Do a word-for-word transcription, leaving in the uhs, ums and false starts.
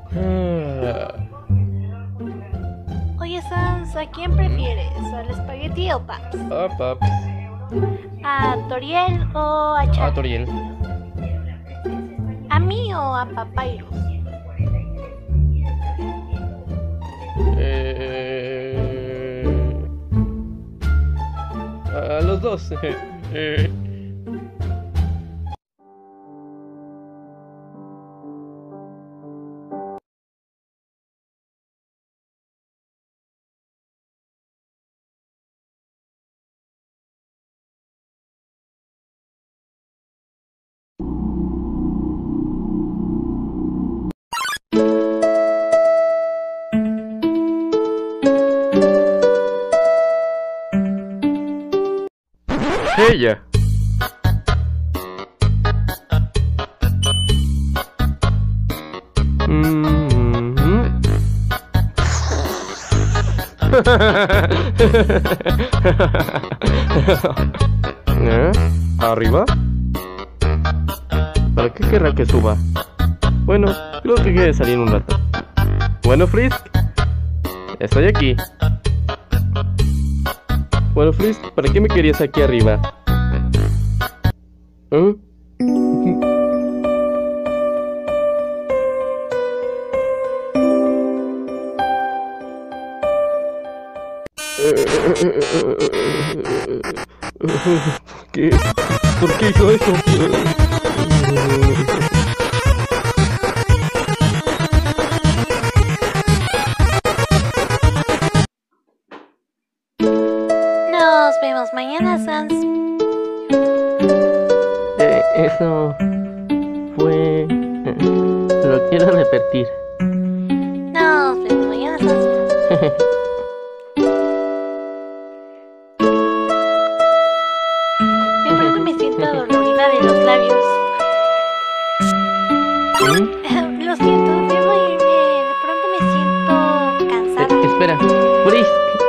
Ah, Oye, Sans, ¿a quién prefieres? ¿Al espagueti o Paps? ah, paps. ¿A Toriel o a Ah, Chato? Toriel. ¿A mí o a Papyrus? Eh, a los dos. Eh, Ella. Mhm. ¿Eh? ¿Arriba? ¿Para qué querrá que suba? Bueno, creo que quiere salir un rato. Bueno, Frisk, estoy aquí. Bueno, Frisk, ¿para qué me querías aquí arriba? ¿Eh? ¿Qué? ¿Por qué hizo eso? Nos vemos mañana, Sans. Eh, eso fue... eh, Lo quiero repetir. Nos vemos mañana, Sans. De pronto me siento adolorida de los labios. ¿Mm? Lo siento, debo irme. De pronto me siento Eh, cansada. espera, Frisk.